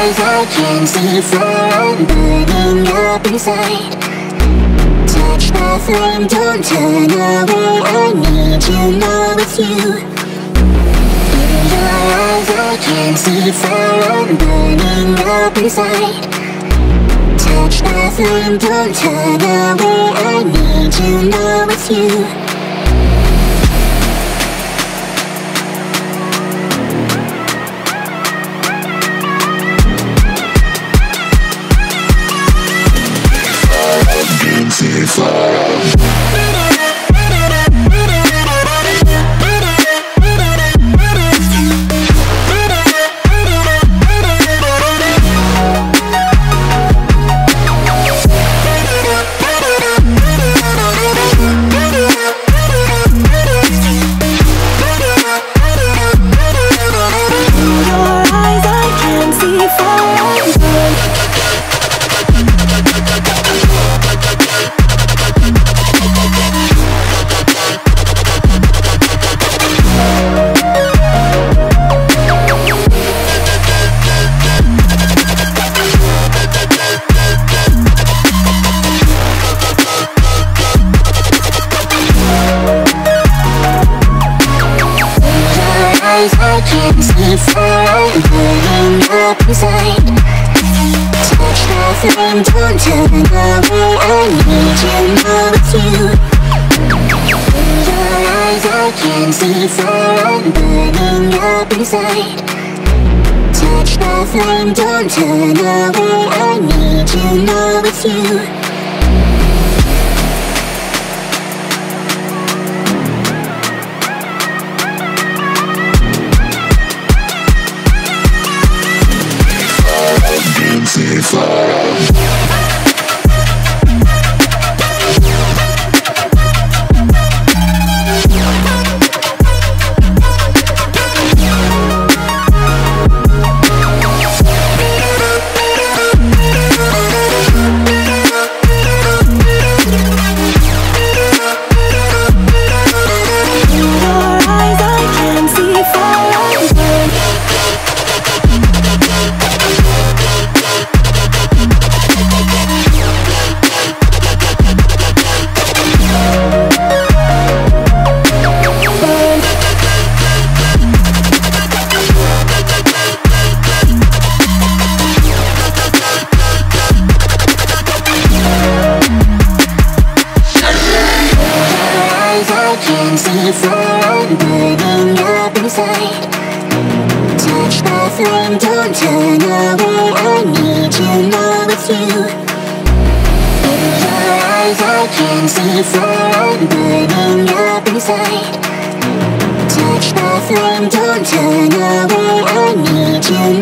eyes, I can see fire burning up inside. Touch the flame, don't turn away, I need you, know it's you. In your eyes, I can see fire burning up inside. Touch the flame, don't turn away, I need you, know it's you. I can see fire burning up inside. Touch the flame, don't turn away, I need you, know it's you. In your eyes, I can see fire burning up inside. Touch the flame, don't turn away, I need you, know it's you.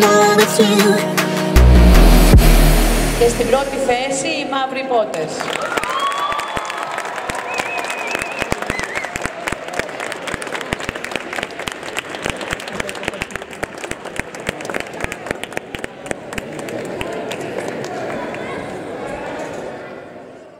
Και στην πρώτη θέση οι μαύροι Ιππότες.